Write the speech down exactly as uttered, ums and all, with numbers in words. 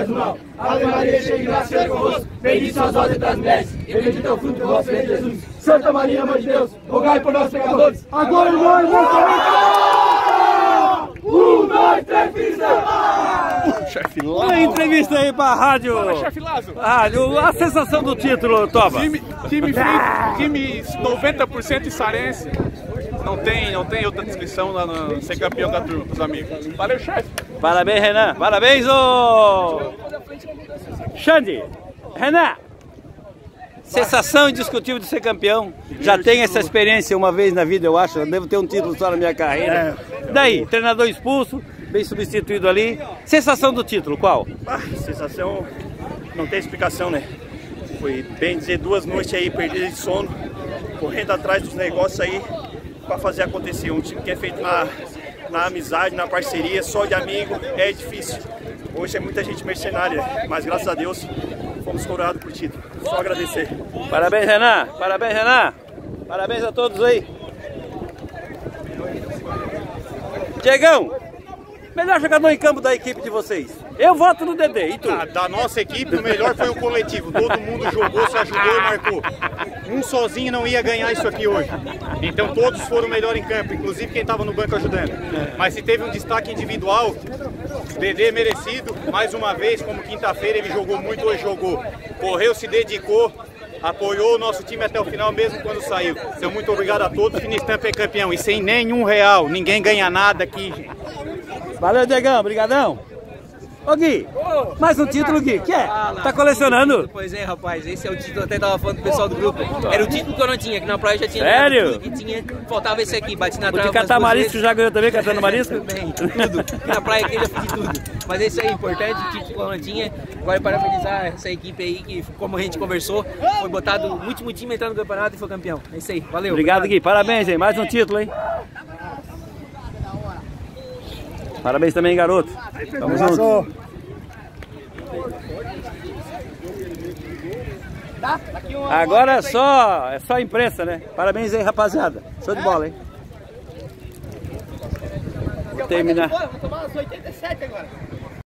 faz o mal. Ave Maria, cheia de graça, Senhor é convosco. Bendita sois vós entre as mulheres, e bendito é o fruto do vosso ventre, Jesus. Santa Maria, Mãe de Deus, rogai por nós pecadores, agora e morre nossa morte. Um, dois, três, pisa! Chefe Lazo. Uma entrevista aí pra rádio. Fala, chefe Lazo. Rádio, a sensação do título, Toba. Time, time, feito, time noventa por cento sarense. Não tem, não tem outra descrição lá no ser campeão da turma, dos amigos. Valeu, chefe. Parabéns, Renan. Parabéns, ô... Xande. Renan. Sensação indiscutível de ser campeão. Já tem essa experiência uma vez na vida, eu acho. Eu devo ter um título só na minha carreira. Daí, treinador expulso, bem substituído ali. Sensação do título, qual? Ah, sensação não tem explicação, né? Foi bem dizer duas noites aí perdidas de sono, correndo atrás dos negócios aí para fazer acontecer. Um time que é feito na, na amizade, na parceria, só de amigo, é difícil. Hoje é muita gente mercenária, mas graças a Deus fomos coroados por título. Só agradecer. Parabéns, Renan. Parabéns, Renan. Parabéns a todos aí. Diegão, melhor jogador em campo da equipe de vocês. Eu voto no Dedê, e tu? Ah, da nossa equipe, o melhor foi o coletivo. Todo mundo jogou, se ajudou e marcou. Um sozinho não ia ganhar isso aqui hoje. Então todos foram o melhor em campo, inclusive quem estava no banco ajudando. Mas se teve um destaque individual, o Dedê merecido. Mais uma vez, como quinta-feira ele jogou muito, hoje jogou. Correu, se dedicou, apoiou o nosso time até o final, mesmo quando saiu. Então muito obrigado a todos. Finistamp é campeão e sem nenhum real. Ninguém ganha nada aqui, gente. Valeu, Diegão, brigadão. Ô Gui, mais um título, Gui, que é? Tá colecionando? Pois é, rapaz, esse é o título, até tava falando com o pessoal do grupo. Era o título que eu não tinha, que na praia já tinha. Sério? Que tinha, faltava esse aqui, bati na O trave. de catar marisco já ganhou também, catando marisco? Também, tudo. Na praia aqui eu já fiz de tudo. Mas esse aí é importante, o título que eu não tinha. Agora parabenizar essa equipe aí, que como a gente conversou, foi botado o último time entrando no campeonato e foi campeão. É isso aí, valeu. Obrigado, Gui, parabéns, hein? Mais um título, hein? Parabéns também, garoto. Tamo junto. Agora é só, é só imprensa, né? Parabéns aí, rapaziada. Show de bola, hein? Vou terminar. Vou tomar as oitenta e sete agora.